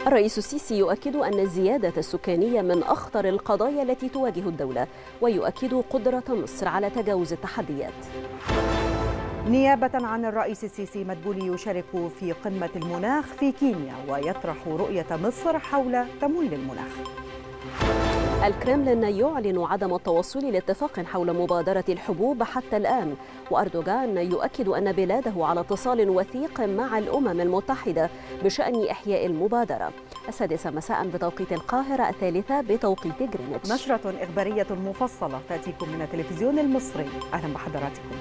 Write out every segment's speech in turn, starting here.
الرئيس السيسي يؤكد أن الزيادة السكانية من أخطر القضايا التي تواجه الدولة، ويؤكد قدرة مصر على تجاوز التحديات. نيابة عن الرئيس السيسي، مدبولي يشارك في قمة المناخ في كينيا ويطرح رؤية مصر حول تمويل المناخ. الكرملين يعلن عدم التوصل لاتفاق حول مبادرة الحبوب حتى الآن، وأردوغان يؤكد أن بلاده على اتصال وثيق مع الأمم المتحدة بشأن إحياء المبادرة. 6 مساء بتوقيت القاهرة، 3 بتوقيت غرينتش. نشرة إخبارية مفصلة تأتيكم من التلفزيون المصري. أهلا بحضراتكم.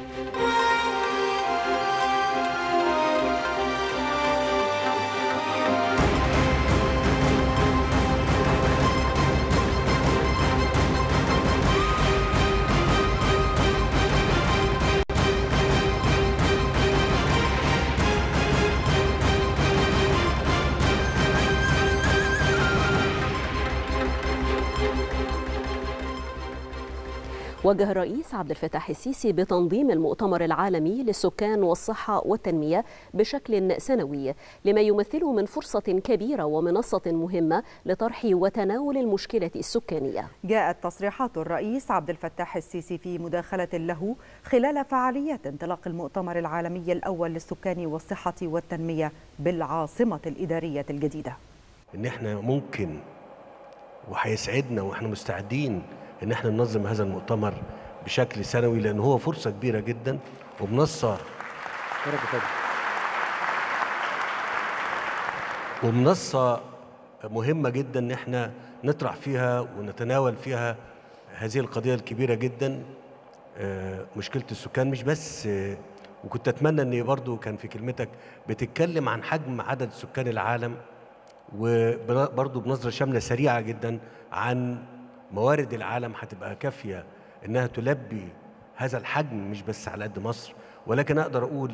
وجه الرئيس عبد الفتاح السيسي بتنظيم المؤتمر العالمي للسكان والصحة والتنمية بشكل سنوي، لما يمثله من فرصة كبيرة ومنصة مهمة لطرح وتناول المشكلة السكانية. جاءت تصريحات الرئيس عبد الفتاح السيسي في مداخلة له خلال فعاليات انطلاق المؤتمر العالمي الأول للسكان والصحة والتنمية بالعاصمة الإدارية الجديدة. إن احنا ممكن وهيسعدنا واحنا مستعدين ان احنا ننظم هذا المؤتمر بشكل سنوي، لان هو فرصه كبيره جدا ومنصه مهمه جدا ان احنا نطرح فيها ونتناول فيها هذه القضيه الكبيره جدا، مشكله السكان. مش بس وكنت اتمنى ان برضو كان في كلمتك بتتكلم عن حجم عدد سكان العالم، وبرضو بنظره شامله سريعه جدا عن موارد العالم هتبقى كافية إنها تلبي هذا الحجم، مش بس على قد مصر. ولكن أقدر أقول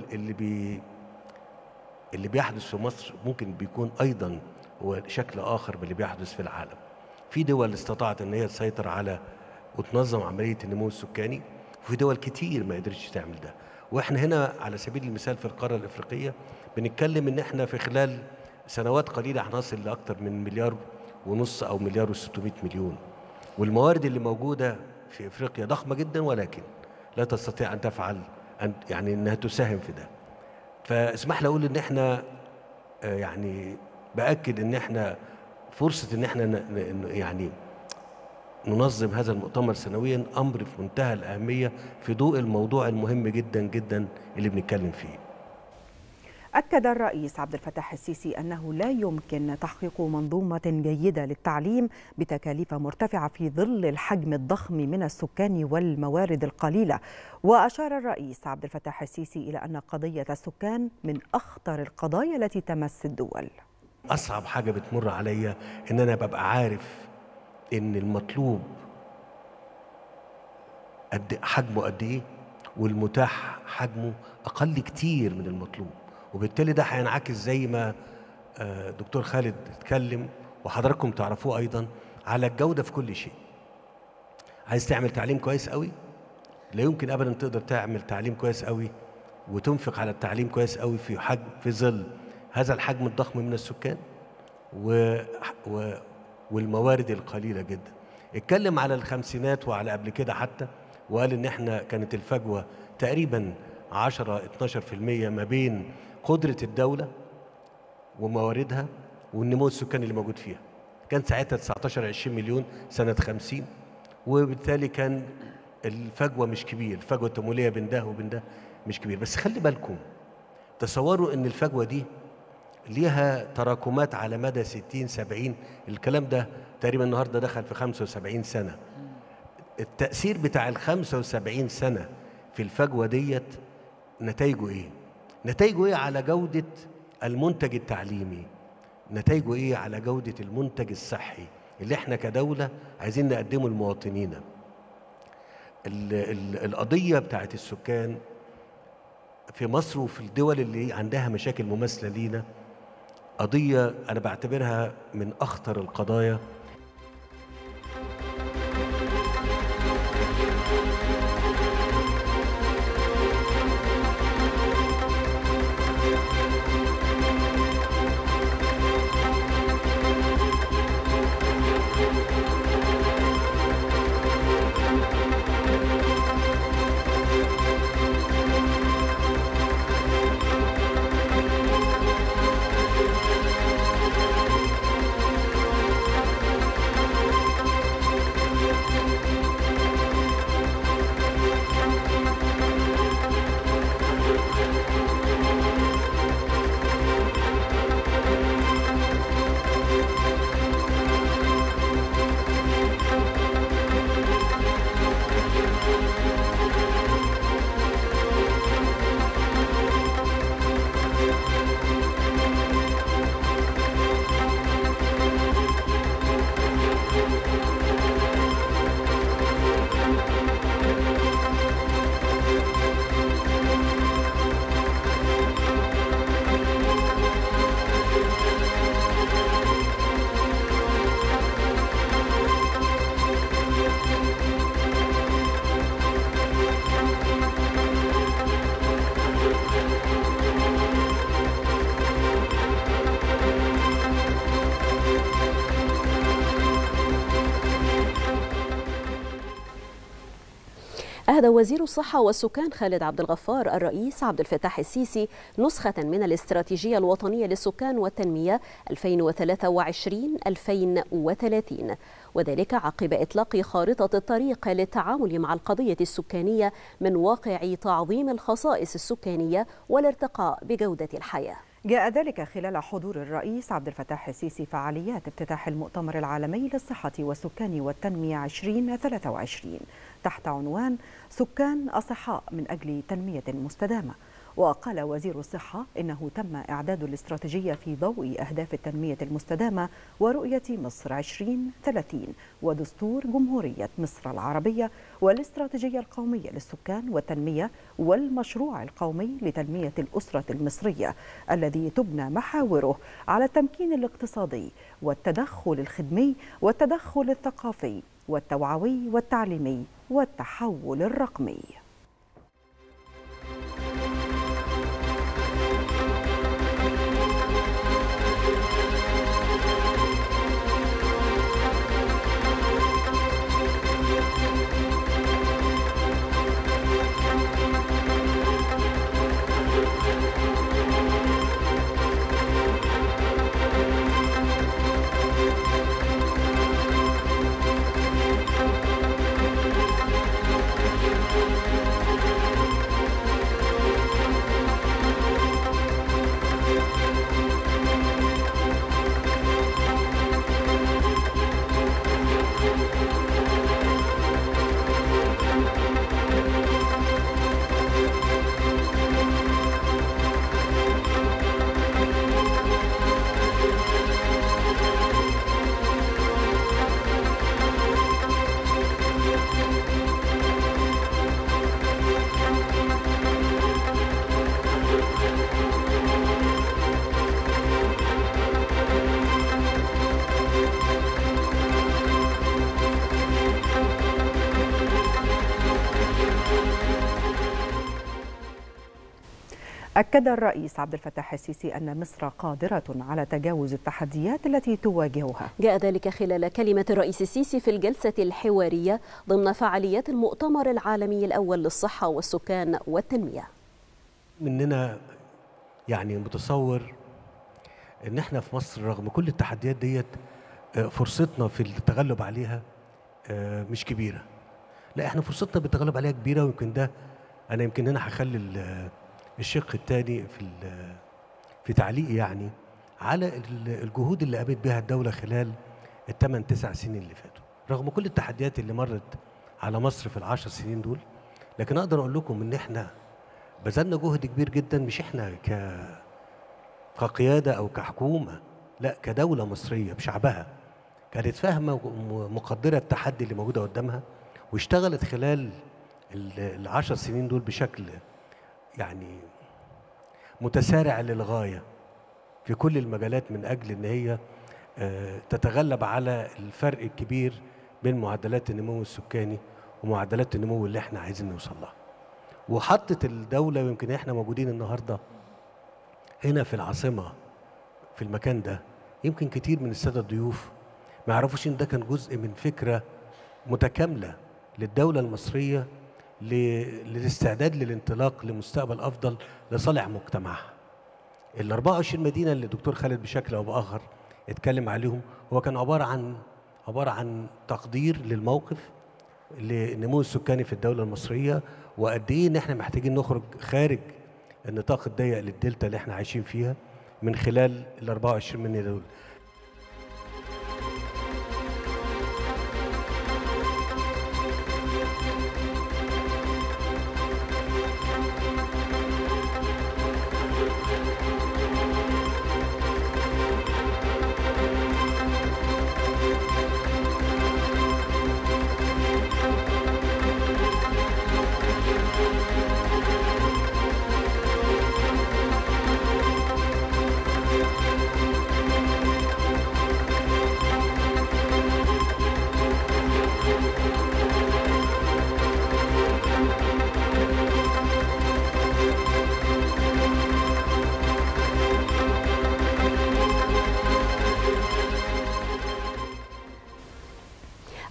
اللي بيحدث في مصر ممكن بيكون أيضا هو شكل آخر من اللي بيحدث في العالم. في دول استطاعت إن هي تسيطر على وتنظم عملية النمو السكاني، وفي دول كتير ما قدرتش تعمل ده. وإحنا هنا على سبيل المثال في القارة الإفريقية بنتكلم إن إحنا في خلال سنوات قليلة هنصل لأكثر من 1.5 مليار أو 1.6 مليار. والموارد اللي موجودة في إفريقيا ضخمة جدا، ولكن لا تستطيع أن تفعل يعني أنها تساهم في ده. فاسمح لي أقول إن إحنا يعني بأكد إن إحنا فرصة إن إحنا يعني ننظم هذا المؤتمر سنويا أمر في منتهى الأهمية في ضوء الموضوع المهم جدا جدا اللي بنتكلم فيه. أكد الرئيس عبد الفتاح السيسي أنه لا يمكن تحقيق منظومة جيدة للتعليم بتكاليف مرتفعة في ظل الحجم الضخم من السكان والموارد القليلة. وأشار الرئيس عبد الفتاح السيسي إلى أن قضية السكان من أخطر القضايا التي تمس الدول. أصعب حاجة بتمر عليا إن أنا ببقى عارف إن المطلوب حجمه قد إيه، والمتاح حجمه أقل كتير من المطلوب. وبالتالي ده هينعكس زي ما دكتور خالد اتكلم وحضراتكم تعرفوه أيضا على الجودة في كل شيء. عايز تعمل تعليم كويس قوي، لا يمكن أبدا تقدر تعمل تعليم كويس قوي وتنفق على التعليم كويس قوي في ظل هذا الحجم الضخم من السكان والموارد القليلة جدا. اتكلم على الخمسينات وعلى قبل كده حتى، وقال إن احنا كانت الفجوة تقريبا 10-12% ما بين قدرة الدولة ومواردها والنمو السكاني اللي موجود فيها. كان ساعتها 19-20 مليون سنة 50، وبالتالي كان الفجوة مش كبير، الفجوة التمويلية بين ده وبين ده مش كبير. بس خلي بالكم، تصوروا ان الفجوة دي ليها تراكمات على مدى 60-70، الكلام ده تقريبا النهارده دخل في 75 سنة. التأثير بتاع ال 75 سنة في الفجوة ديت نتائجه ايه؟ نتائجه ايه على جودة المنتج التعليمي؟ نتائجه ايه على جودة المنتج الصحي اللي احنا كدولة عايزين نقدمه لمواطنينا؟ القضية بتاعت السكان في مصر وفي الدول اللي عندها مشاكل مماثلة لينا قضية أنا بعتبرها من أخطر القضايا. أهدى وزير الصحة والسكان خالد عبد الغفار الرئيس عبد الفتاح السيسي نسخة من الاستراتيجية الوطنية للسكان والتنمية 2023-2030، وذلك عقب إطلاق خارطة الطريق للتعامل مع القضية السكانية من واقع تعظيم الخصائص السكانية والارتقاء بجودة الحياة. جاء ذلك خلال حضور الرئيس عبد الفتاح السيسي فعاليات افتتاح المؤتمر العالمي للصحة والسكان والتنمية 2023 تحت عنوان سكان أصحاء من أجل تنمية مستدامة. وقال وزير الصحة إنه تم إعداد الاستراتيجية في ضوء أهداف التنمية المستدامة ورؤية مصر 2030 ودستور جمهورية مصر العربية والاستراتيجية القومية للسكان والتنمية والمشروع القومي لتنمية الأسرة المصرية الذي تبنى محاوره على التمكين الاقتصادي والتدخل الخدمي والتدخل الثقافي والتوعوي والتعليمي والتحول الرقمي. أكد الرئيس عبد الفتاح السيسي أن مصر قادرة على تجاوز التحديات التي تواجهها. جاء ذلك خلال كلمة الرئيس السيسي في الجلسة الحوارية ضمن فعاليات المؤتمر العالمي الأول للصحة والسكان والتنمية. مننا يعني متصور إن احنا في مصر رغم كل التحديات ديت فرصتنا في التغلب عليها مش كبيرة. لا، احنا فرصتنا بالتغلب عليها كبيرة، ويمكن ده أنا يمكن هنا هخلي الشق الثاني في تعليقي يعني على الجهود اللي قامت بها الدولة خلال ال8-9 سنين اللي فاتوا، رغم كل التحديات اللي مرت على مصر في ال10 سنين دول. لكن أقدر أقول لكم إن إحنا بذلنا جهد كبير جدا، مش إحنا كقيادة أو كحكومة، لا، كدولة مصرية بشعبها كانت فاهمة ومقدرة التحدي اللي موجودة قدامها، واشتغلت خلال ال10 سنين دول بشكل يعني متسارع للغاية في كل المجالات، من أجل أن هي تتغلب على الفرق الكبير بين معدلات النمو السكاني ومعدلات النمو اللي احنا عايزين نوصل لها. وحطت الدولة، ويمكن احنا موجودين النهاردة هنا في العاصمة في المكان ده، يمكن كتير من السادة الضيوف ما يعرفوش ان ده كان جزء من فكرة متكاملة للدولة المصرية للاستعداد للانطلاق لمستقبل أفضل لصالح مجتمعها. ال 24 مدينة اللي الدكتور خالد بشكل أو بآخر اتكلم عليهم، هو كان عبارة عن تقدير للموقف للنمو السكاني في الدولة المصرية، وقد إيه إن إحنا محتاجين نخرج خارج النطاق الضيق للدلتا اللي إحنا عايشين فيها من خلال ال 24 مدينة دول.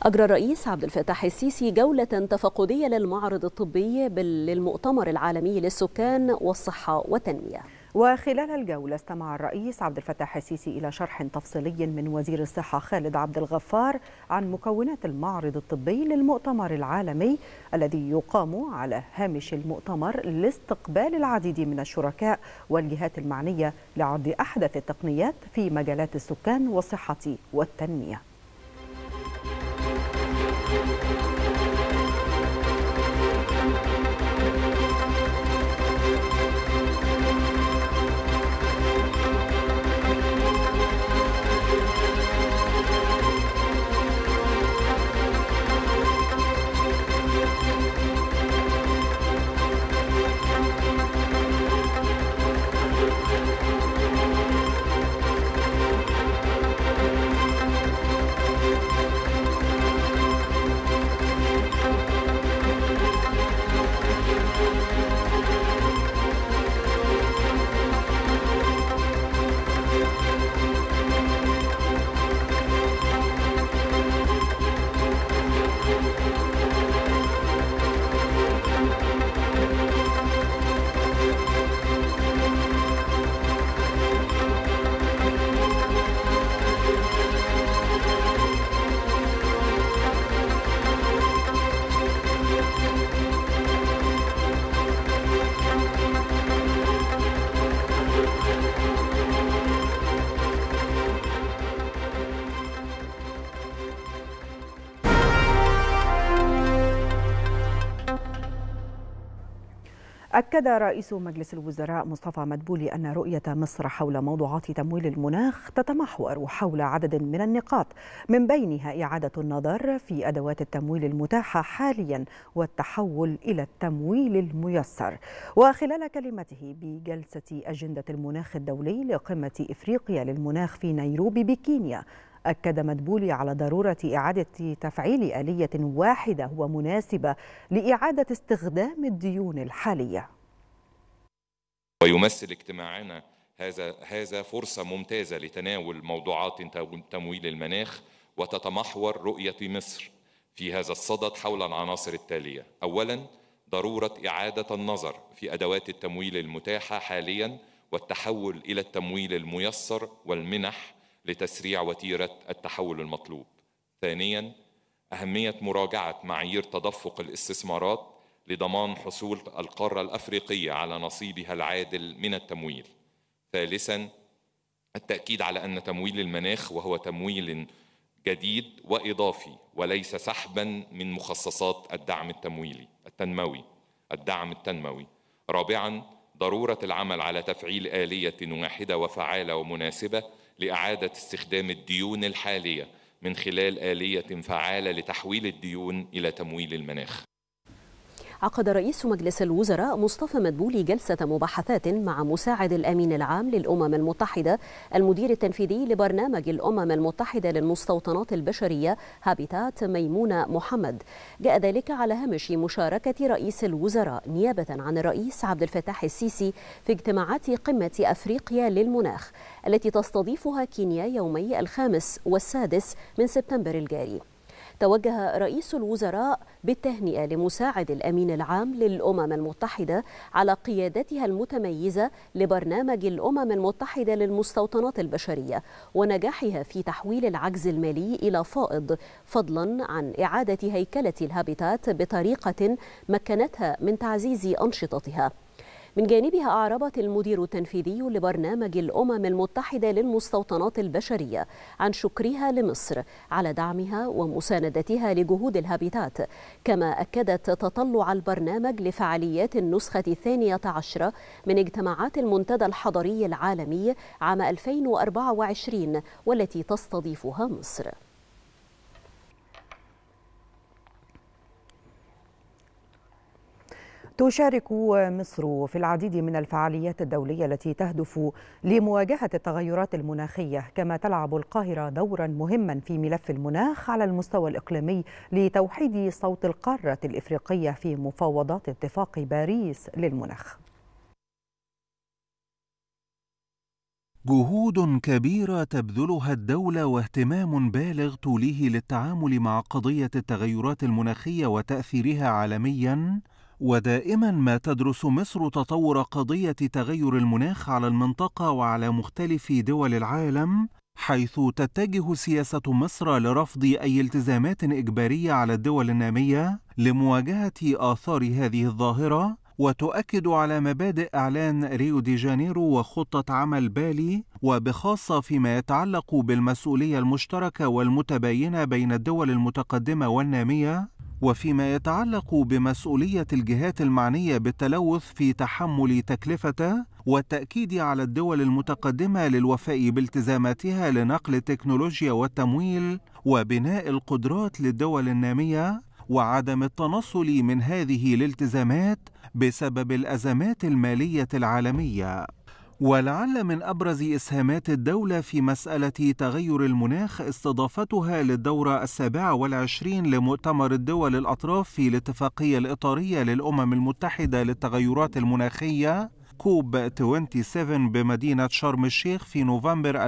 أجرى الرئيس عبد الفتاح السيسي جولة تفقدية للمعرض الطبي للمؤتمر العالمي للسكان والصحة والتنمية. وخلال الجولة استمع الرئيس عبد الفتاح السيسي إلى شرح تفصيلي من وزير الصحة خالد عبد الغفار عن مكونات المعرض الطبي للمؤتمر العالمي الذي يقام على هامش المؤتمر لاستقبال العديد من الشركاء والجهات المعنية لعرض أحدث التقنيات في مجالات السكان والصحة والتنمية. أكد رئيس مجلس الوزراء مصطفى مدبولي أن رؤية مصر حول موضوعات تمويل المناخ تتمحور حول عدد من النقاط من بينها إعادة النظر في أدوات التمويل المتاحة حاليا والتحول إلى التمويل الميسر. وخلال كلمته بجلسة أجندة المناخ الدولي لقمة إفريقيا للمناخ في نيروبي بكينيا، أكد مدبولي على ضرورة إعادة تفعيل آلية واحدة ومناسبة لإعادة استخدام الديون الحالية. ويمثل اجتماعنا هذا فرصة ممتازة لتناول موضوعات تمويل المناخ، وتتمحور رؤية مصر في هذا الصدد حول العناصر التالية: أولاً، ضرورة إعادة النظر في أدوات التمويل المتاحة حالياً والتحول إلى التمويل الميسر والمنح لتسريع وتيرة التحول المطلوب. ثانياً، أهمية مراجعة معايير تدفق الاستثمارات لضمان حصول القارة الأفريقية على نصيبها العادل من التمويل. ثالثاً، التأكيد على أن تمويل المناخ وهو تمويل جديد وإضافي وليس سحباً من مخصصات الدعم التنموي. رابعاً، ضرورة العمل على تفعيل آلية واحدة وفعالة ومناسبة لإعادة استخدام الديون الحالية من خلال آلية فعالة لتحويل الديون إلى تمويل المناخ. عقد رئيس مجلس الوزراء مصطفى مدبولي جلسة مباحثات مع مساعد الأمين العام للأمم المتحدة المدير التنفيذي لبرنامج الأمم المتحدة للمستوطنات البشرية هابيتات ميمونة محمد. جاء ذلك على هامش مشاركة رئيس الوزراء نيابة عن الرئيس عبد الفتاح السيسي في اجتماعات قمة أفريقيا للمناخ التي تستضيفها كينيا يومي 5 و6 من سبتمبر الجاري. توجه رئيس الوزراء بالتهنئة لمساعد الأمين العام للأمم المتحدة على قيادتها المتميزة لبرنامج الأمم المتحدة للمستوطنات البشرية ونجاحها في تحويل العجز المالي إلى فائض، فضلا عن إعادة هيكلة الهابيتات بطريقة مكنتها من تعزيز أنشطتها. من جانبها أعربت المدير التنفيذي لبرنامج الأمم المتحدة للمستوطنات البشرية عن شكرها لمصر على دعمها ومساندتها لجهود الهابيتات، كما أكدت تطلع البرنامج لفعاليات النسخة 12 من اجتماعات المنتدى الحضري العالمي عام 2024 والتي تستضيفها مصر. تشارك مصر في العديد من الفعاليات الدولية التي تهدف لمواجهة التغيرات المناخية، كما تلعب القاهرة دورا مهما في ملف المناخ على المستوى الإقليمي لتوحيد صوت القارة الإفريقية في مفاوضات اتفاق باريس للمناخ. جهود كبيرة تبذلها الدولة واهتمام بالغ توليه للتعامل مع قضية التغيرات المناخية وتأثيرها عالمياً، ودائماً ما تدرس مصر تطور قضية تغير المناخ على المنطقة وعلى مختلف دول العالم، حيث تتجه سياسة مصر لرفض أي التزامات إجبارية على الدول النامية لمواجهة آثار هذه الظاهرة، وتؤكد على مبادئ إعلان ريو دي جانيرو وخطة عمل بالي، وبخاصة فيما يتعلق بالمسؤولية المشتركة والمتباينة بين الدول المتقدمة والنامية، وفيما يتعلق بمسؤولية الجهات المعنية بالتلوث في تحمل تكلفته، والتأكيد على الدول المتقدمة للوفاء بالتزاماتها لنقل التكنولوجيا والتمويل وبناء القدرات للدول النامية، وعدم التنصل من هذه الالتزامات بسبب الأزمات المالية العالمية. ولعل من أبرز إسهامات الدولة في مسألة تغير المناخ استضافتها للدورة 27 لمؤتمر الدول الأطراف في الاتفاقية الإطارية للأمم المتحدة للتغيرات المناخية كوب 27 بمدينة شرم الشيخ في نوفمبر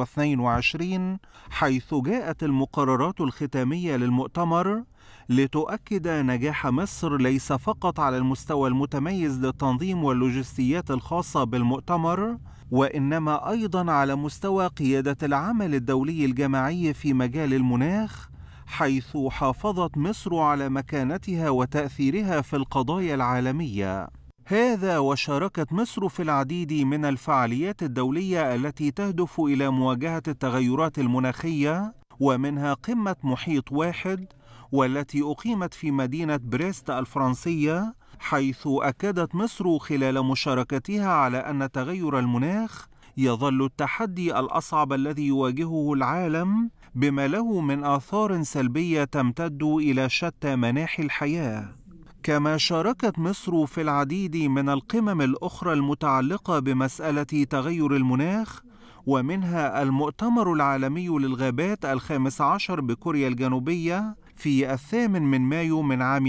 2022، حيث جاءت المقررات الختامية للمؤتمر لتؤكد نجاح مصر ليس فقط على المستوى المتميز للتنظيم واللوجستيات الخاصة بالمؤتمر، وإنما أيضا على مستوى قيادة العمل الدولي الجماعي في مجال المناخ، حيث حافظت مصر على مكانتها وتأثيرها في القضايا العالمية. هذا وشاركت مصر في العديد من الفعاليات الدولية التي تهدف إلى مواجهة التغيرات المناخية، ومنها قمة محيط واحد والتي أقيمت في مدينة بريست الفرنسية، حيث أكدت مصر خلال مشاركتها على أن تغير المناخ يظل التحدي الأصعب الذي يواجهه العالم، بما له من آثار سلبية تمتد إلى شتى مناحي الحياة. كما شاركت مصر في العديد من القمم الأخرى المتعلقة بمسألة تغير المناخ، ومنها المؤتمر العالمي للغابات 15 بكوريا الجنوبية في 8 مايو من عام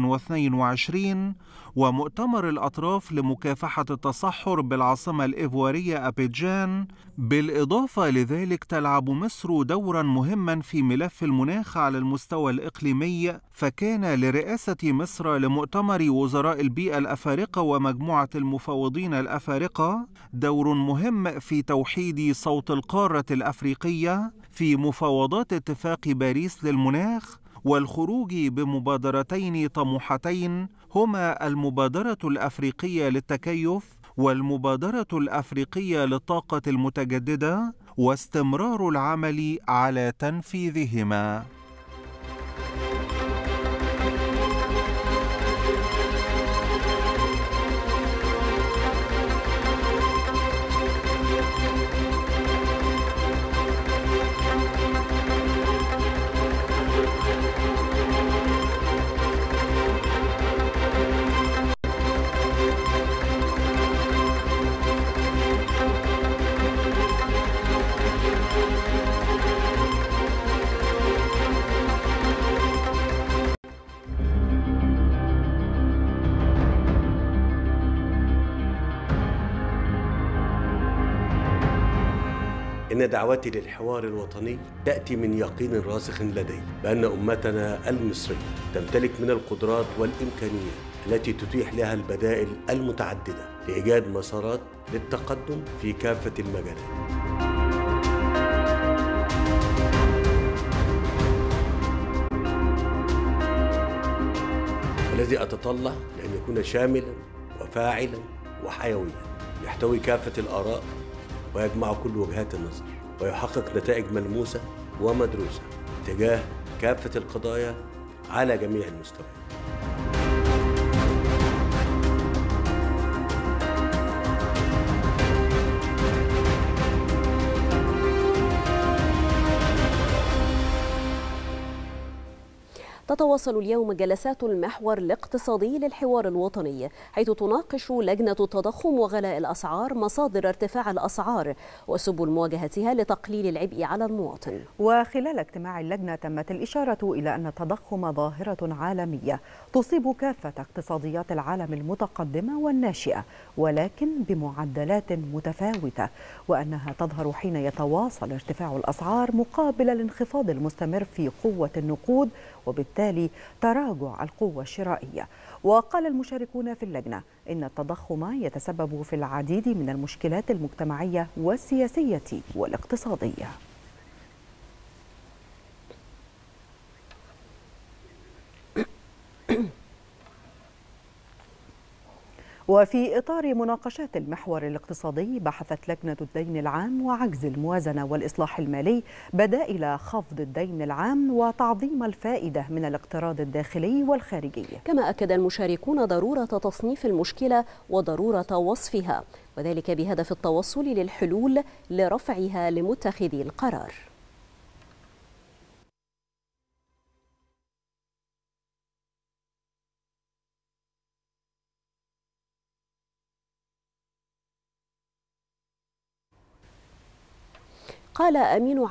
2022، ومؤتمر الأطراف لمكافحة التصحر بالعاصمة الإيفوارية أبيجان. بالإضافة لذلك تلعب مصر دورا مهما في ملف المناخ على المستوى الإقليمي، فكان لرئاسة مصر لمؤتمر وزراء البيئة الأفارقة ومجموعة المفوضين الأفارقة دور مهم في توحيد صوت القارة الأفريقية في مفاوضات اتفاق باريس للمناخ، والخروج بمبادرتين طموحتين هما المبادرة الأفريقية للتكيف والمبادرة الأفريقية للطاقة المتجددة، واستمرار العمل على تنفيذهما. إن دعوتي للحوار الوطني تأتي من يقين راسخ لدي بأن أمتنا المصرية تمتلك من القدرات والإمكانيات التي تتيح لها البدائل المتعددة لإيجاد مسارات للتقدم في كافة المجالات. الذي أتطلع لأن يكون شاملا وفاعلا وحيويا، يحتوي كافة الآراء ويجمع كل وجهات النظر، ويحقق نتائج ملموسة ومدروسة تجاه كافة القضايا على جميع المستويات. تتواصل اليوم جلسات المحور الاقتصادي للحوار الوطني، حيث تناقش لجنة التضخم وغلاء الأسعار مصادر ارتفاع الأسعار وسبل مواجهتها لتقليل العبء على المواطن. وخلال اجتماع اللجنة تمت الإشارة إلى أن التضخم ظاهرة عالمية تصيب كافة اقتصاديات العالم المتقدمة والناشئة، ولكن بمعدلات متفاوتة، وأنها تظهر حين يتواصل ارتفاع الأسعار مقابل الانخفاض المستمر في قوة النقود وبالتالي تراجع القوة الشرائية. وقال المشاركون في اللجنة إن التضخم يتسبب في العديد من المشكلات المجتمعية والسياسية والاقتصادية. وفي إطار مناقشات المحور الاقتصادي بحثت لجنة الدين العام وعجز الموازنة والإصلاح المالي بدائل خفض الدين العام وتعظيم الفائدة من الاقتراض الداخلي والخارجي. كما أكد المشاركون ضرورة تصنيف المشكلة وضرورة وصفها، وذلك بهدف التوصل للحلول لرفعها لمتخذي القرار. قال أمين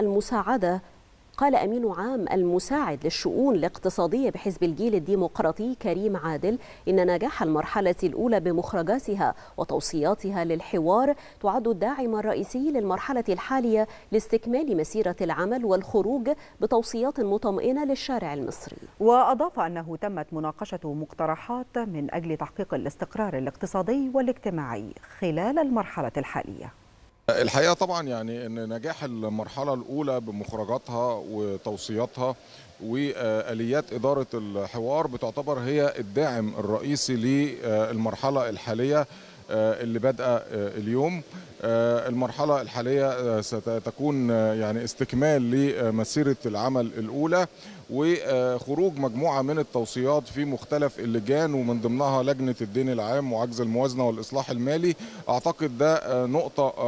عام المساعد للشؤون الاقتصادية بحزب الجيل الديمقراطي كريم عادل إن نجاح المرحلة الأولى بمخرجاتها وتوصياتها للحوار تعد الداعم الرئيسي للمرحلة الحالية لاستكمال مسيرة العمل والخروج بتوصيات مطمئنة للشارع المصري. وأضاف أنه تمت مناقشة مقترحات من أجل تحقيق الاستقرار الاقتصادي والاجتماعي خلال المرحلة الحالية. الحقيقة طبعا يعني أن نجاح المرحلة الأولى بمخرجاتها وتوصياتها وآليات إدارة الحوار بتعتبر هي الداعم الرئيسي للمرحلة الحالية اللي بدأ اليوم. المرحلة الحالية ستكون يعني استكمال لمسيرة العمل الأولى وخروج مجموعة من التوصيات في مختلف اللجان ومن ضمنها لجنة الدين العام وعجز الموازنة والإصلاح المالي. أعتقد ده نقطة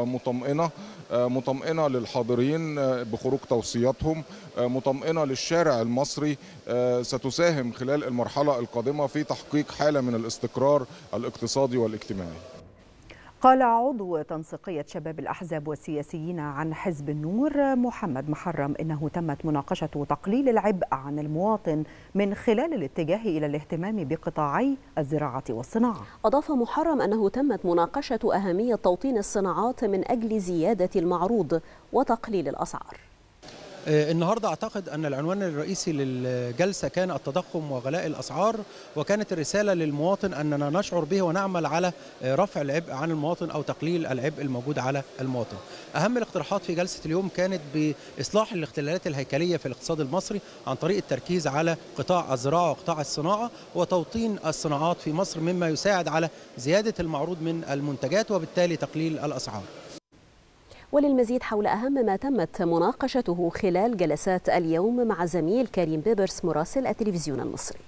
مطمئنة للحاضرين بخروج توصياتهم، مطمئنة للشارع المصري، ستساهم خلال المرحلة القادمة في تحقيق حالة من الاستقرار الاقتصادي والاجتماعي. قال عضو تنسيقية شباب الأحزاب والسياسيين عن حزب النور محمد محرم إنه تمت مناقشة تقليل العبء عن المواطن من خلال الاتجاه إلى الاهتمام بقطاعي الزراعة والصناعة. أضاف محرم أنه تمت مناقشة أهمية توطين الصناعات من أجل زيادة المعروض وتقليل الأسعار. النهارده اعتقد ان العنوان الرئيسي للجلسه كان التضخم وغلاء الاسعار، وكانت الرساله للمواطن اننا نشعر به ونعمل على رفع العبء عن المواطن او تقليل العبء الموجود على المواطن. اهم الاقتراحات في جلسه اليوم كانت باصلاح الاختلالات الهيكليه في الاقتصاد المصري عن طريق التركيز على قطاع الزراعه وقطاع الصناعه وتوطين الصناعات في مصر، مما يساعد على زياده المعروض من المنتجات وبالتالي تقليل الاسعار. وللمزيد حول أهم ما تمت مناقشته خلال جلسات اليوم مع زميل كريم بيبرس مراسل التلفزيون المصري.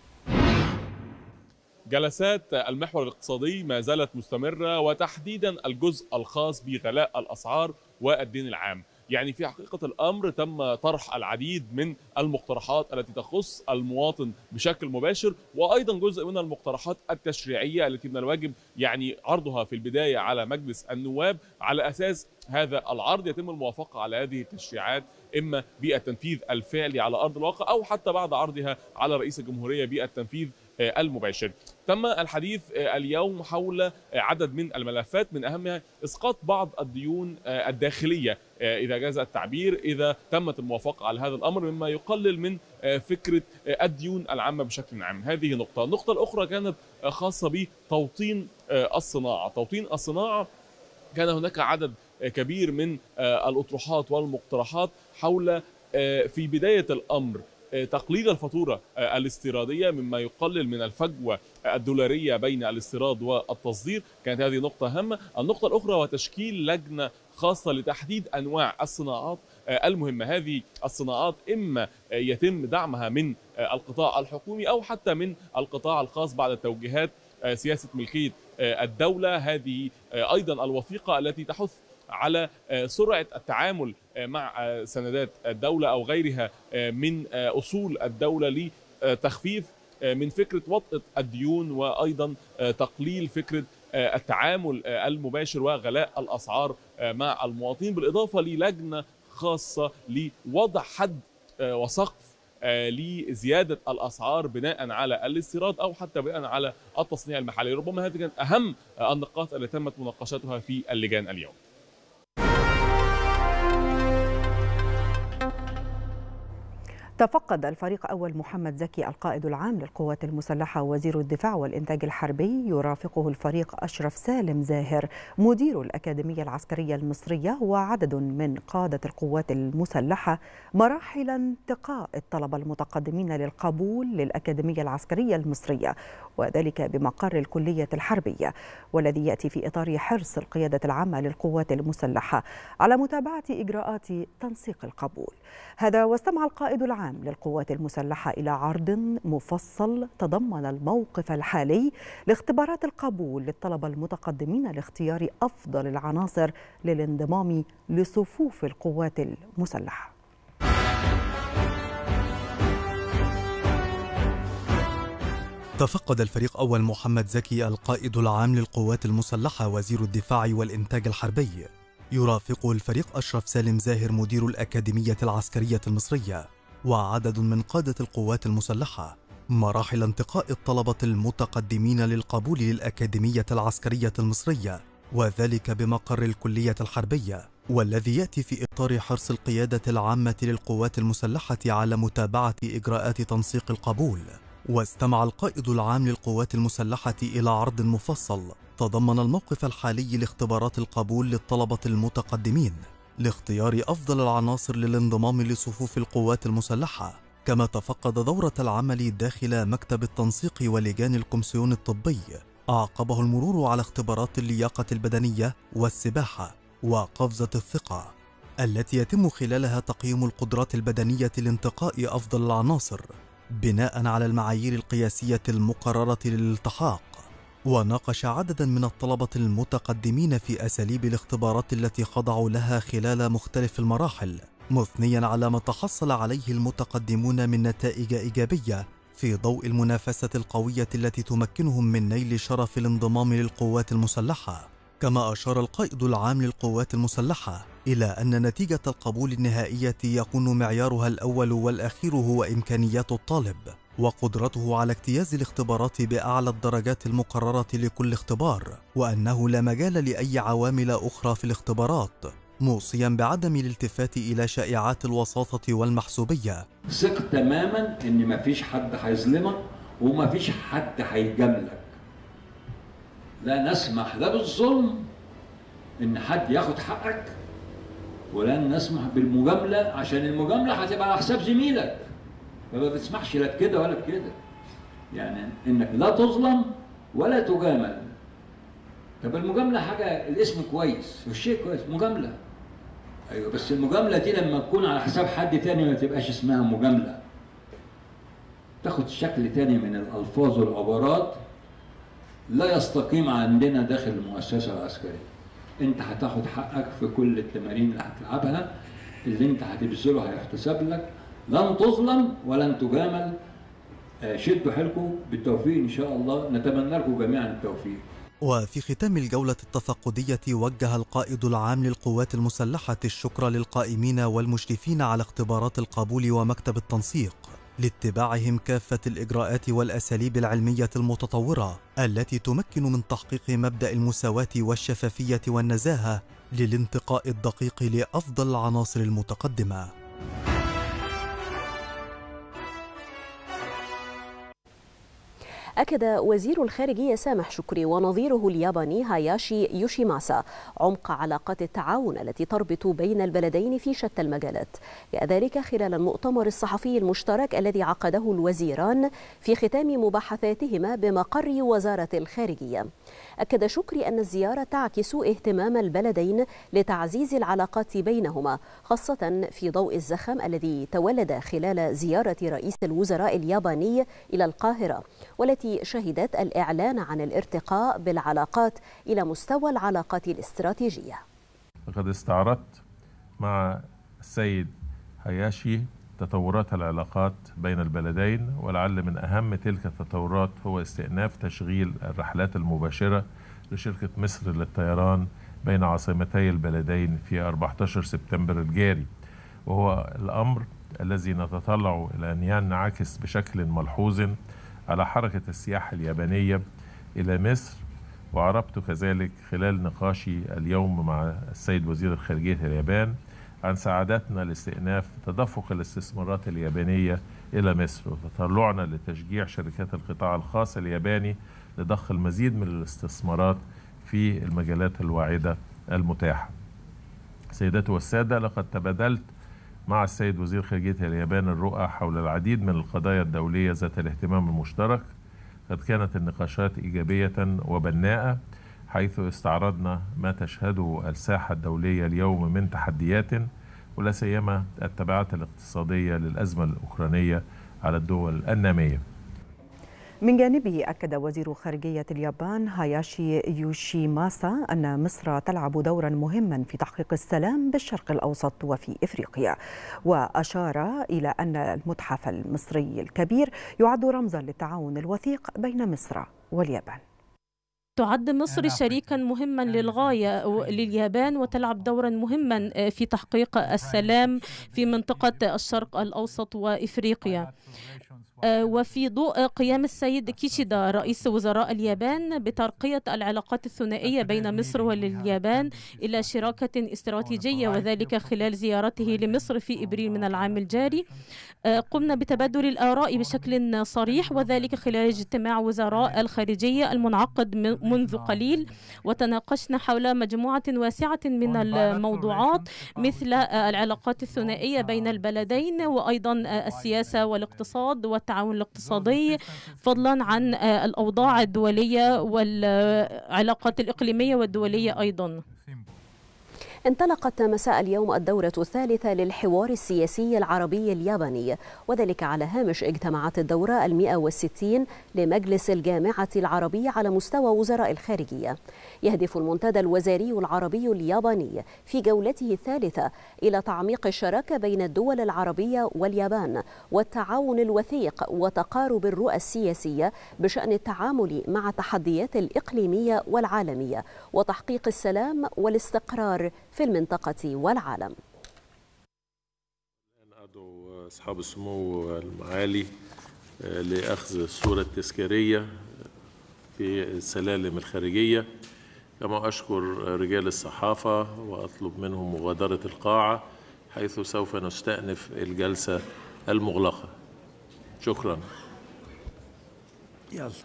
جلسات المحور الاقتصادي ما زالت مستمرة، وتحديدا الجزء الخاص بغلاء الأسعار والدين العام. يعني في حقيقة الأمر تم طرح العديد من المقترحات التي تخص المواطن بشكل مباشر، وأيضا جزء من المقترحات التشريعية التي من الواجب يعني عرضها في البداية على مجلس النواب. على أساس هذا العرض يتم الموافقة على هذه التشريعات إما بالتنفيذ الفعلي على أرض الواقع أو حتى بعد عرضها على رئيس الجمهورية بالتنفيذ المباشر. تم الحديث اليوم حول عدد من الملفات، من أهمها إسقاط بعض الديون الداخلية إذا جاز التعبير، إذا تمت الموافقة على هذا الأمر، مما يقلل من فكرة الديون العامة بشكل عام. هذه نقطة. النقطة الأخرى كانت خاصة بتوطين الصناعة. توطين الصناعة كان هناك عدد كبير من الأطروحات والمقترحات حول في بداية الأمر تقليل الفاتورة الاستيرادية مما يقلل من الفجوة الدولارية بين الاستيراد والتصدير. كانت هذه نقطة هامة. النقطة الأخرى وتشكيل لجنة خاصة لتحديد أنواع الصناعات المهمة. هذه الصناعات إما يتم دعمها من القطاع الحكومي أو حتى من القطاع الخاص بعد توجيهات سياسة ملكية الدولة. هذه أيضا الوثيقة التي تحث على سرعة التعامل مع سندات الدولة أو غيرها من أصول الدولة لتخفيف من فكرة وطأة الديون، وأيضا تقليل فكرة التعامل المباشر وغلاء الأسعار مع المواطنين، بالإضافة للجنة خاصة لوضع حد وسقف لزيادة الأسعار بناء على الاستيراد أو حتى بناء على التصنيع المحلي. ربما هذه كانت أهم النقاط التي تمت مناقشتها في اللجان اليوم. تفقد الفريق أول محمد زكي القائد العام للقوات المسلحة وزير الدفاع والإنتاج الحربي، يرافقه الفريق أشرف سالم زاهر مدير الأكاديمية العسكرية المصرية وعدد من قادة القوات المسلحة مراحل انتقاء الطلبة المتقدمين للقبول للأكاديمية العسكرية المصرية، وذلك بمقر الكلية الحربية، والذي يأتي في إطار حرص القيادة العامة للقوات المسلحة على متابعة إجراءات تنسيق القبول. هذا واستمع القائد العام للقوات المسلحة إلى عرض مفصل تضمن الموقف الحالي لاختبارات القبول للطلبة المتقدمين لاختيار أفضل العناصر للانضمام لصفوف القوات المسلحة. تفقد الفريق أول محمد زكي القائد العام للقوات المسلحة وزير الدفاع والإنتاج الحربي، يرافقه الفريق أشرف سالم زاهر مدير الأكاديمية العسكرية المصرية وعدد من قادة القوات المسلحة مراحل انتقاء الطلبة المتقدمين للقبول للأكاديمية العسكرية المصرية، وذلك بمقر الكلية الحربية، والذي يأتي في إطار حرص القيادة العامة للقوات المسلحة على متابعة إجراءات تنسيق القبول. واستمع القائد العام للقوات المسلحة إلى عرض مفصل تضمن الموقف الحالي لاختبارات القبول للطلبة المتقدمين لاختيار أفضل العناصر للانضمام لصفوف القوات المسلحة، كما تفقد دورة العمل داخل مكتب التنسيق ولجان الكومسيون الطبي، أعقبه المرور على اختبارات اللياقة البدنية والسباحة وقفزة الثقة، التي يتم خلالها تقييم القدرات البدنية لانتقاء أفضل العناصر بناء على المعايير القياسية المقررة للالتحاق. وناقش عددا من الطلبة المتقدمين في أساليب الاختبارات التي خضعوا لها خلال مختلف المراحل، مثنيا على ما تحصل عليه المتقدمون من نتائج إيجابية في ضوء المنافسة القوية التي تمكنهم من نيل شرف الانضمام للقوات المسلحة. كما أشار القائد العام للقوات المسلحة إلى أن نتيجة القبول النهائية يكون معيارها الأول والأخير هو إمكانيات الطالب وقدرته على اجتياز الاختبارات بأعلى الدرجات المقررة لكل اختبار، وأنه لا مجال لأي عوامل أخرى في الاختبارات، موصيا بعدم الالتفات إلى شائعات الوساطة والمحسوبية. ثق تماما إن مفيش حد هيظلمك ومفيش حد هيجاملك. لا نسمح لا بالظلم إن حد ياخد حقك، ولن نسمح بالمجاملة، عشان المجاملة هتبقى على حساب زميلك، فما بتسمحش لا بكده ولا بكده. يعني إنك لا تظلم ولا تجامل. طب المجاملة حاجة، الاسم كويس والشيء كويس، مجاملة. أيوه، بس المجاملة دي لما تكون على حساب حد تاني ما تبقاش اسمها مجاملة. تاخد شكل تاني من الألفاظ والعبارات لا يستقيم عندنا داخل المؤسسة العسكرية. انت هتاخد حقك في كل التمارين اللي هتلعبها، اللي انت هتبذله هيحتسب لك، لن تظلم ولن تجامل. شدوا حيلكم بالتوفيق ان شاء الله، نتمنى لكم جميعا التوفيق. وفي ختام الجولة التفقدية وجه القائد العام للقوات المسلحة الشكر للقائمين والمشرفين على اختبارات القبول ومكتب التنسيق لاتباعهم كافة الإجراءات والأساليب العلمية المتطورة التي تمكن من تحقيق مبدأ المساواة والشفافية والنزاهة للانتقاء الدقيق لأفضل العناصر المتقدمة. أكد وزير الخارجية سامح شكري ونظيره الياباني هاياشي يوشيماسا عمق علاقات التعاون التي تربط بين البلدين في شتى المجالات، كذلك خلال المؤتمر الصحفي المشترك الذي عقده الوزيران في ختام مباحثاتهما بمقر وزارة الخارجية. أكد شكري أن الزيارة تعكس اهتمام البلدين لتعزيز العلاقات بينهما، خاصة في ضوء الزخم الذي تولد خلال زيارة رئيس الوزراء الياباني إلى القاهرة، والتي شهدت الإعلان عن الارتقاء بالعلاقات إلى مستوى العلاقات الاستراتيجية. لقد استعرضت مع السيد هاياشي تطورات العلاقات بين البلدين، ولعل من أهم تلك التطورات هو استئناف تشغيل الرحلات المباشرة لشركة مصر للطيران بين عاصمتي البلدين في 14 سبتمبر الجاري، وهو الأمر الذي نتطلع إلى أن ينعكس بشكل ملحوظ على حركة السياحة اليابانية إلى مصر. وعربت كذلك خلال نقاشي اليوم مع السيد وزير الخارجية اليابان عن سعادتنا لاستئناف تدفق الاستثمارات اليابانية إلى مصر، وتطلعنا لتشجيع شركات القطاع الخاص الياباني لضخ المزيد من الاستثمارات في المجالات الواعدة المتاحة. سيداتي والسادة، لقد تبادلت مع السيد وزير خارجية اليابان الرؤى حول العديد من القضايا الدولية ذات الاهتمام المشترك. قد كانت النقاشات إيجابية وبناءة، حيث استعرضنا ما تشهده الساحة الدولية اليوم من تحديات، ولا سيما التبعات الاقتصادية للأزمة الأوكرانية على الدول النامية. من جانبه أكد وزير خارجية اليابان هاياشي يوشيماسا أن مصر تلعب دورا مهما في تحقيق السلام بالشرق الأوسط وفي إفريقيا، وأشار إلى أن المتحف المصري الكبير يعد رمزا للتعاون الوثيق بين مصر واليابان. تعد مصر شريكا مهما للغاية لليابان، وتلعب دورا مهما في تحقيق السلام في منطقة الشرق الأوسط وإفريقيا. وفي ضوء قيام السيد كيشيدا رئيس وزراء اليابان بترقية العلاقات الثنائية بين مصر واليابان إلى شراكة استراتيجية، وذلك خلال زيارته لمصر في إبريل من العام الجاري، قمنا بتبادل الآراء بشكل صريح، وذلك خلال اجتماع وزراء الخارجية المنعقد منذ قليل، وتناقشنا حول مجموعة واسعة من الموضوعات مثل العلاقات الثنائية بين البلدين، وأيضا السياسة والاقتصاد والتعاون الاقتصادي، فضلا عن الأوضاع الدولية والعلاقات الإقليمية والدولية أيضا. انطلقت مساء اليوم الدورة الثالثة للحوار السياسي العربي الياباني، وذلك على هامش اجتماعات الدورة 160 لمجلس الجامعة العربي على مستوى وزراء الخارجية. يهدف المنتدى الوزاري العربي الياباني في جولته الثالثة إلى تعميق الشراكة بين الدول العربية واليابان والتعاون الوثيق وتقارب الرؤى السياسية بشأن التعامل مع التحديات الإقليمية والعالمية وتحقيق السلام والاستقرار في المنطقة والعالم. أدعو أصحاب السمو المعالي لأخذ الصورة التذكارية في السلالم الخارجية، كما أشكر رجال الصحافة وأطلب منهم مغادرة القاعة حيث سوف نستأنف الجلسة المغلقة. شكرا. يلا.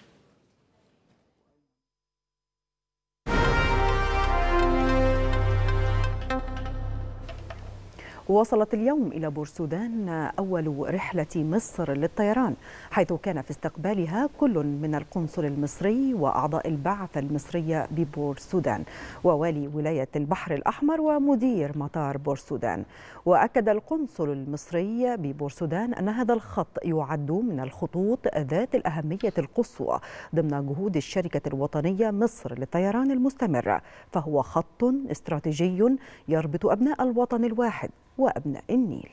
وصلت اليوم إلى بورسودان أول رحلة مصر للطيران، حيث كان في استقبالها كل من القنصل المصري وأعضاء البعثة المصرية ببورسودان ووالي ولاية البحر الأحمر ومدير مطار بورسودان. وأكد القنصل المصري ببورسودان أن هذا الخط يعد من الخطوط ذات الأهمية القصوى ضمن جهود الشركة الوطنية مصر للطيران المستمرة، فهو خط استراتيجي يربط أبناء الوطن الواحد وأبناء النيل.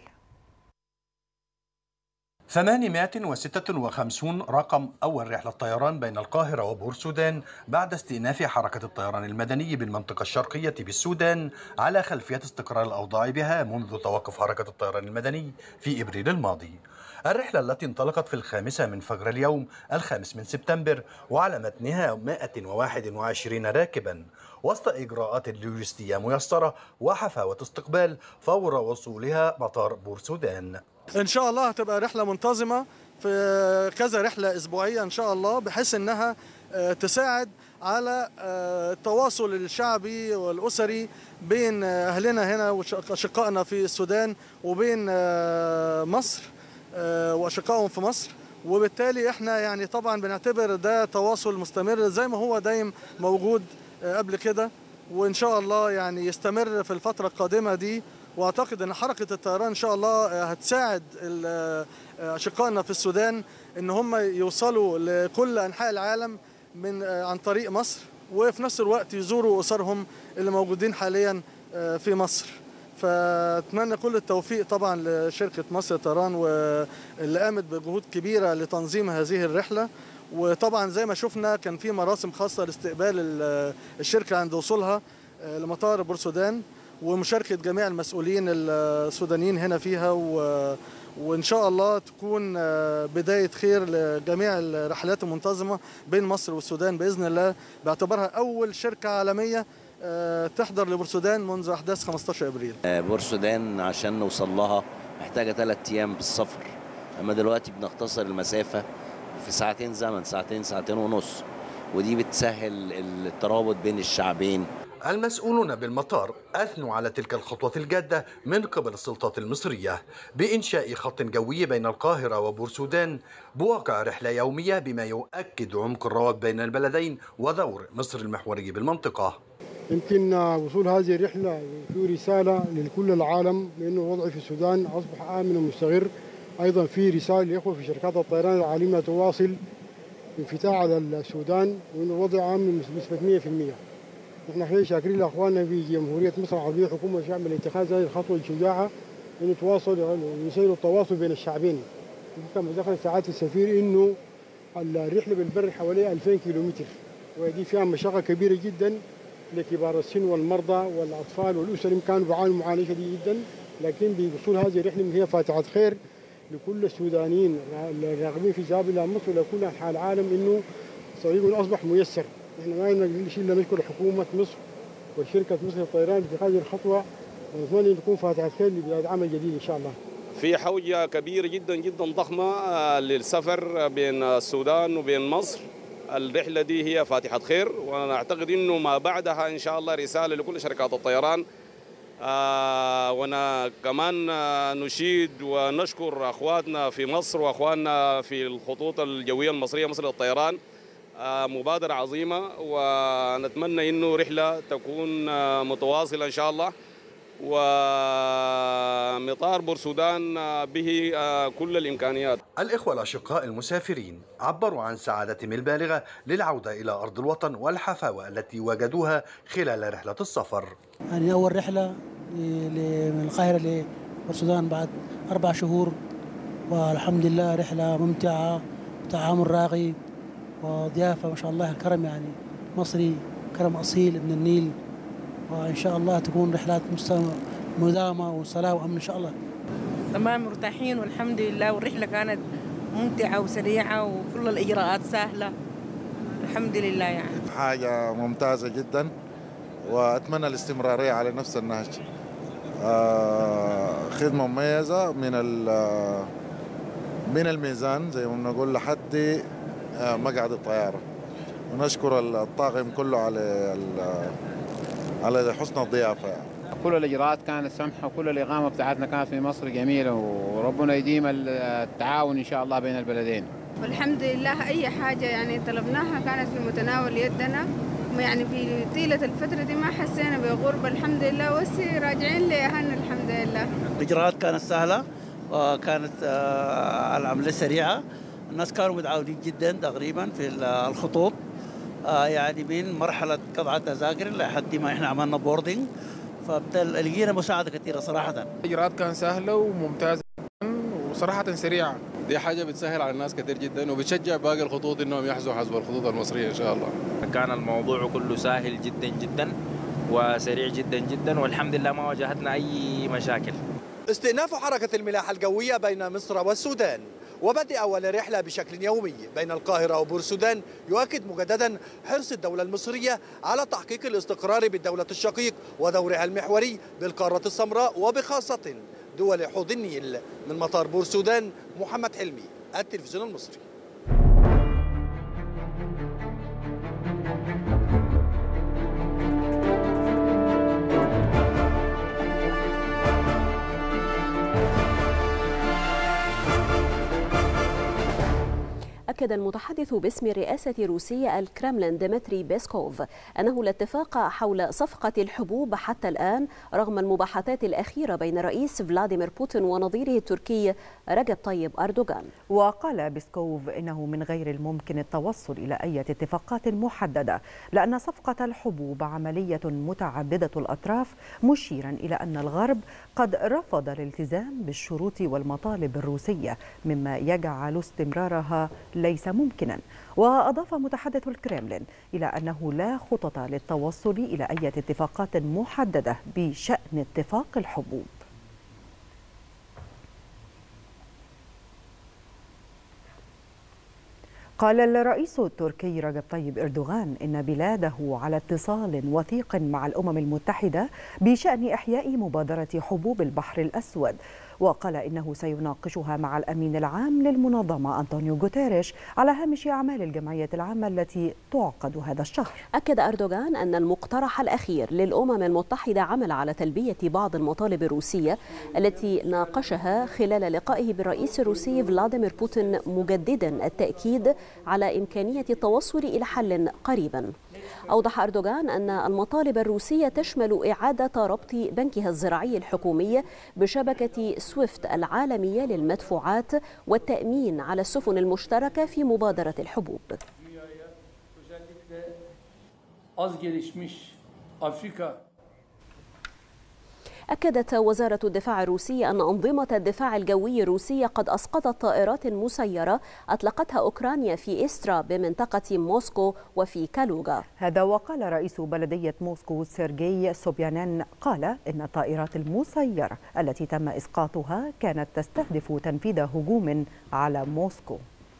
856 رقم أول رحلة طيران بين القاهرة وبورسودان بعد استئناف حركة الطيران المدني بالمنطقة الشرقية بالسودان على خلفية استقرار الأوضاع بها منذ توقف حركة الطيران المدني في إبريل الماضي. الرحلة التي انطلقت في 5 من فجر اليوم 5 من سبتمبر وعلى متنها 121 راكبا وسط إجراءات لوجستية ميسرة وحفاوة استقبال فور وصولها مطار بورسودان. إن شاء الله هتبقى رحلة منتظمة في كذا رحلة أسبوعية إن شاء الله، بحيث أنها تساعد على التواصل الشعبي والأسري بين أهلنا هنا وأشقائنا في السودان وبين مصر وأشقائهم في مصر. وبالتالي احنا يعني طبعا بنعتبر ده تواصل مستمر زي ما هو دايم موجود قبل كده، وإن شاء الله يعني يستمر في الفترة القادمة دي. واعتقد ان حركه الطيران ان شاء الله هتساعد اشقائنا في السودان ان هم يوصلوا لكل انحاء العالم عن طريق مصر، وفي نفس الوقت يزوروا اسرهم اللي موجودين حاليا في مصر. فأتمنى كل التوفيق طبعا لشركة مصر للطيران واللي قامت بجهود كبيرة لتنظيم هذه الرحلة. وطبعا زي ما شفنا كان في مراسم خاصة لاستقبال الشركة عند وصولها لمطار بورسودان، ومشاركة جميع المسؤولين السودانيين هنا فيها، وإن شاء الله تكون بداية خير لجميع الرحلات المنتظمة بين مصر والسودان بإذن الله، باعتبارها أول شركة عالمية تحضر لبورسودان منذ أحداث 15 إبريل. بورسودان عشان نوصل لها محتاجة 3 أيام بالسفر، أما دلوقتي بنختصر المسافة في ساعتين زمن، ساعتين ونص، ودي بتسهل الترابط بين الشعبين. المسؤولون بالمطار أثنوا على تلك الخطوة الجادة من قبل السلطات المصرية بإنشاء خط جوي بين القاهرة وبورسودان بواقع رحلة يومية، بما يؤكد عمق الروابط بين البلدين ودور مصر المحوري بالمنطقة. يمكن وصول هذه الرحلة في رسالة لكل العالم بأنه الوضع في السودان أصبح آمن ومستقر. أيضا في رسالة لإخوة في شركات الطيران العالمية تواصل انفتاح على السودان وأنه الوضع آمن بنسبة 100%. نحن حقيقة شاكرين لأخواننا في جمهورية مصر العربية حكومة الشعب لاتخاذ هذه الخطوة الشجاعة أنه تواصل يسير التواصل بين الشعبين. كما ذكر سعادة السفير أنه الرحلة بالبر حوالي 2000 كيلومتر، ودي فيها مشقة كبيرة جدا لكبار السن والمرضى والأطفال والأسر كانوا بيعانوا معاناة شديدة جدا، لكن بوصول هذه الرحلة هي فاتحة خير لكل السودانيين الراغبين في الذهاب إلى مصر ولكل أنحاء العالم أنه طريق أصبح ميسر. نحن ما نقدر شيء إلا نشكر حكومة مصر وشركة مصر للطيران باتخاذ الخطوة، ونتمنى أن تكون فاتحة خير لبداية عمل جديد إن شاء الله. في حوجة كبيرة جدا جدا ضخمة للسفر بين السودان وبين مصر. الرحلة دي هي فاتحة خير، وأنا أعتقد أنه ما بعدها إن شاء الله رسالة لكل شركات الطيران. وانا كمان نشيد ونشكر اخواتنا في مصر واخواننا في الخطوط الجويه المصريه مصر للطيران. مبادره عظيمه، ونتمنى انه رحله تكون متواصله ان شاء الله، ومطار بورسودان به كل الامكانيات. الاخوه الاشقاء المسافرين عبروا عن سعادتهم البالغه للعوده الى ارض الوطن والحفاوه التي وجدوها خلال رحله السفر. يعني اول رحله من القاهره لبورسودان بعد 4 شهور، والحمد لله رحله ممتعه، تعامل راقي وضيافه ما شاء الله، الكرم يعني مصري، كرم اصيل ابن النيل، وان شاء الله تكون رحلات مدامه وصلاه وامن ان شاء الله. تمام، مرتاحين والحمد لله، والرحله كانت ممتعه وسريعه وكل الاجراءات سهله الحمد لله. يعني حاجه ممتازه جدا، واتمنى الاستمراريه على نفس النهج. خدمه مميزه من الميزان زي ما بنقول لحد مقعد الطياره، ونشكر الطاقم كله على حسن الضيافه. يعني كل الاجراءات كانت سمحه، وكل الاقامه بتاعتنا كانت في مصر جميله، وربنا يديم التعاون ان شاء الله بين البلدين. والحمد لله اي حاجه يعني طلبناها كانت في متناول يدنا، يعني في طيله الفتره دي ما حسينا بغربه الحمد لله، وسي راجعين لاهلنا الحمد لله. الاجراءات كانت سهله، وكانت العمليه سريعه، الناس كانوا متعاونين جدا تقريبا في الخطوط، يعني من مرحله قطع التذاكر لحد ما احنا عملنا بوردنج، فلقينا مساعده كثيره صراحه. الاجراءات كانت سهله وممتازه وصراحه سريعه، دي حاجه بتسهل على الناس كثير جدا، وبتشجع باقي الخطوط انهم يحذوا حذو الخطوط المصريه ان شاء الله. كان الموضوع كله سهل جدا جدا وسريع جدا جدا، والحمد لله ما واجهتنا اي مشاكل. استئناف حركه الملاحه الجويه بين مصر والسودان وبدء أول رحلة بشكل يومي بين القاهرة وبورسودان يؤكد مجددا حرص الدولة المصرية على تحقيق الاستقرار بالدولة الشقيق ودورها المحوري بالقارة السمراء، وبخاصة دول حوض النيل. من مطار بورسودان، محمد حلمي، التلفزيون المصري. أكد أكد المتحدث باسم الرئاسة الروسية الكرملين ديمتري بيسكوف أنه لا اتفاق حول صفقة الحبوب حتى الآن رغم المباحثات الأخيرة بين الرئيس فلاديمير بوتين ونظيره التركي رجب طيب أردوغان. وقال بيسكوف إنه من غير الممكن التوصل إلى أي اتفاقات محددة لأن صفقة الحبوب عملية متعددة الأطراف، مشيرا إلى أن الغرب قد رفض الالتزام بالشروط والمطالب الروسية مما يجعل استمرارها ليس ممكنا. وأضاف متحدث الكرملين إلى أنه لا خطط للتوصل إلى أي اتفاقات محددة بشأن اتفاق الحبوب. قال الرئيس التركي رجب طيب أردوغان إن بلاده على اتصال وثيق مع الأمم المتحدة بشأن إحياء مبادرة حبوب البحر الأسود، وقال إنه سيناقشها مع الأمين العام للمنظمة أنطونيو غوتيريش على هامش أعمال الجمعية العامة التي تعقد هذا الشهر. أكد أردوغان أن المقترح الأخير للأمم المتحدة عمل على تلبية بعض المطالب الروسية التي ناقشها خلال لقائه بالرئيس الروسي فلاديمير بوتين، مجددا التأكيد على إمكانية التوصل إلى حل قريبا. أوضح أردوغان أن المطالب الروسية تشمل إعادة ربط بنكها الزراعي الحكومي بشبكة سويفت العالمية للمدفوعات والتأمين على السفن المشتركة في مبادرة الحبوب. أكدت وزارة الدفاع الروسية أن أنظمة الدفاع الجوي الروسية قد أسقطت طائرات مسيرة أطلقتها أوكرانيا في إسترا بمنطقة موسكو وفي كالوغا. هذا وقال رئيس بلدية موسكو سيرجي سوبيانين قال إن الطائرات المسيرة التي تم إسقاطها كانت تستهدف تنفيذ هجوم على موسكو.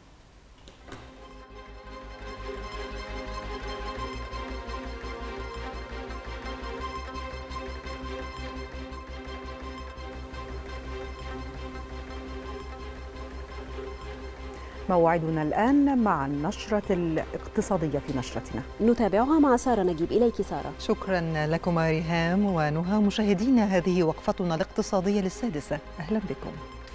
موعدنا الآن مع النشرة الاقتصادية في نشرتنا، نتابعها مع سارة نجيب. إليك سارة. شكرا لكما ريهام ونهى. مشاهدينا، هذه وقفتنا الاقتصادية للسادسة، أهلا بكم.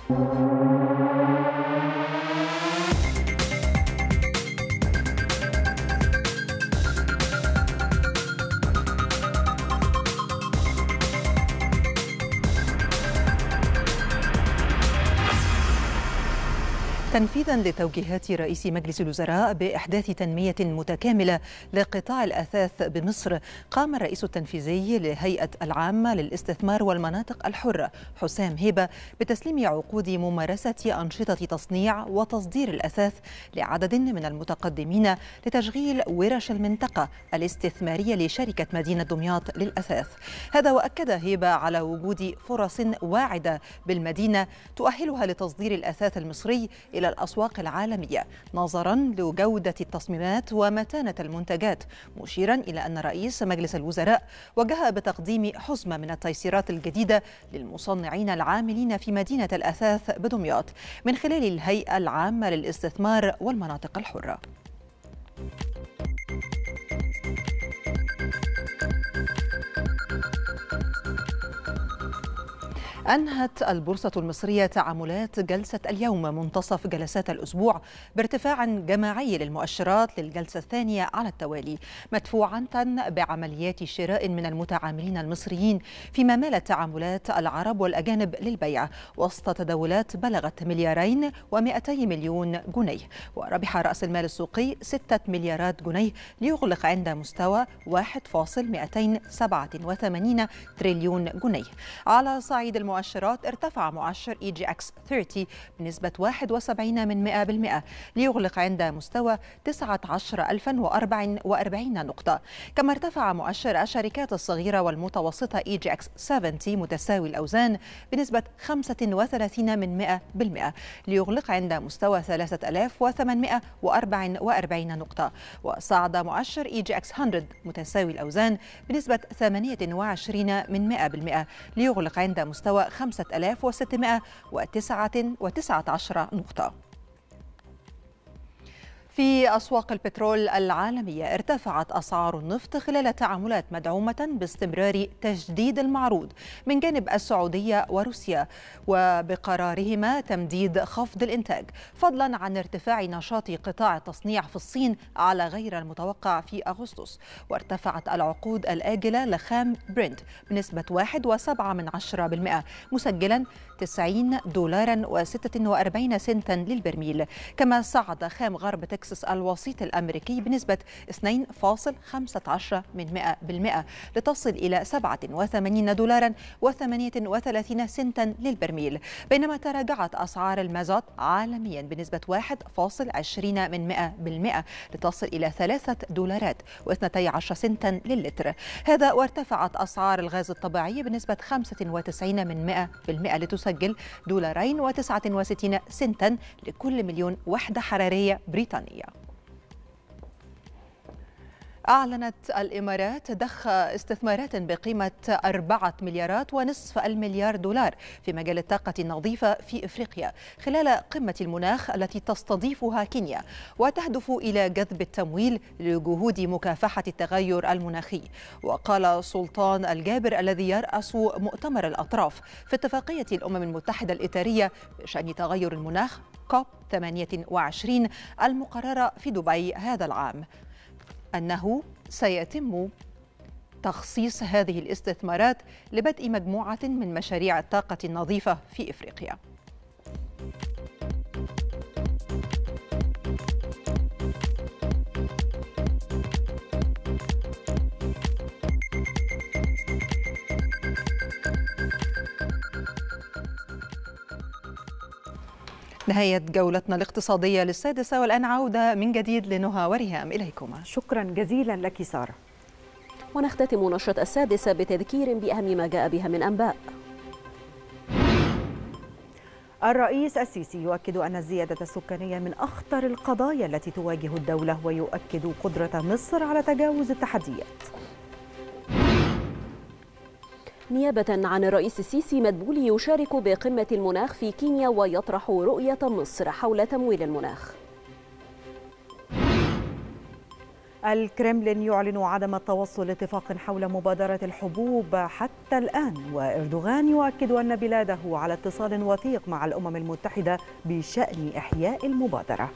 تنفيذا لتوجيهات رئيس مجلس الوزراء بإحداث تنمية متكاملة لقطاع الأثاث بمصر، قام الرئيس التنفيذي لهيئة العامة للاستثمار والمناطق الحرة حسام هيبة بتسليم عقود ممارسة أنشطة تصنيع وتصدير الأثاث لعدد من المتقدمين لتشغيل ورش المنطقة الاستثمارية لشركة مدينة دمياط للأثاث. هذا وأكد هيبة على وجود فرص واعدة بالمدينة تؤهلها لتصدير الأثاث المصري إلى الأسواق العالمية نظرا لجودة التصميمات ومتانة المنتجات، مشيرا إلى أن رئيس مجلس الوزراء وجه بتقديم حزمة من التيسيرات الجديدة للمصنعين العاملين في مدينة الأثاث بدمياط من خلال الهيئة العامة للاستثمار والمناطق الحرة. أنهت البورصة المصرية تعاملات جلسة اليوم منتصف جلسات الأسبوع بارتفاع جماعي للمؤشرات للجلسة الثانية على التوالي، مدفوعة بعمليات شراء من المتعاملين المصريين، فيما مالت تعاملات العرب والأجانب للبيع وسط تداولات بلغت 2.2 مليار جنيه. وربح رأس المال السوقي 6 مليارات جنيه ليغلق عند مستوى 1.287 تريليون جنيه. على صعيد المؤشرات ارتفع مؤشر EGX 30 بنسبة 71% ليغلق عند مستوى 19,044 نقطة. كما ارتفع مؤشر الشركات الصغيرة والمتوسطة EGX 70 متساوي الأوزان بنسبة 35% ليغلق عند مستوى 3,844 نقطة. وصعد مؤشر EGX 100 متساوي الأوزان بنسبة 28% ليغلق عند مستوى 5,619 نقطة. في أسواق البترول العالمية ارتفعت أسعار النفط خلال تعاملات مدعومة باستمرار تجديد المعروض من جانب السعودية وروسيا، وبقرارهما تمديد خفض الإنتاج، فضلا عن ارتفاع نشاط قطاع التصنيع في الصين على غير المتوقع في أغسطس. وارتفعت العقود الآجلة لخام برنت بنسبة 1.7% مسجلا $90.46 للبرميل. كما صعد خام غرب تكساس الوسيط الأمريكي بنسبة 2.15% لتصل إلى $87.38 للبرميل، بينما تراجعت أسعار المازوت عالميا بنسبة 1.20% لتصل إلى $3.12 للتر. هذا وارتفعت أسعار الغاز الطبيعي بنسبة 95% لتسجل $2.69 لكل مليون وحدة حرارية بريطانية. أعلنت الإمارات ضخ استثمارات بقيمة 4 مليارات ونصف المليار دولار في مجال الطاقة النظيفة في إفريقيا خلال قمة المناخ التي تستضيفها كينيا، وتهدف إلى جذب التمويل لجهود مكافحة التغير المناخي. وقال سلطان الجابر الذي يرأس مؤتمر الأطراف في اتفاقية الأمم المتحدة الإطارية بشأن تغير المناخ COP 28 المقررة في دبي هذا العام أنه سيتم تخصيص هذه الاستثمارات لبدء مجموعة من مشاريع الطاقة النظيفة في إفريقيا. نهاية جولتنا الاقتصادية للسادسة، والآن عودة من جديد لنهى وريهام إليكما. شكرا جزيلا لك سارة. ونختتم نشرة السادسة بتذكير بأهم ما جاء بها من أنباء. الرئيس السيسي يؤكد أن الزيادة السكانية من أخطر القضايا التي تواجه الدولة، ويؤكد قدرة مصر على تجاوز التحديات. نيابة عن الرئيس السيسي، مدبولي يشارك بقمة المناخ في كينيا ويطرح رؤية مصر حول تمويل المناخ. الكرملين يعلن عدم التوصل لاتفاق حول مبادرة الحبوب حتى الآن، وإردوغان يؤكد أن بلاده على اتصال وثيق مع الأمم المتحدة بشأن إحياء المبادرة.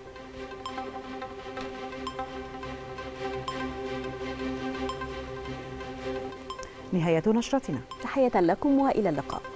نهاية نشرتنا. تحية لكم وإلى اللقاء.